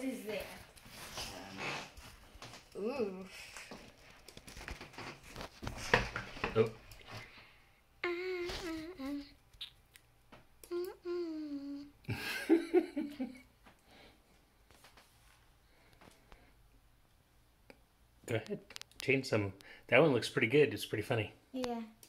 is there? Ooh. Oh. Go ahead. Change some. That one looks pretty good. It's pretty funny. Yeah.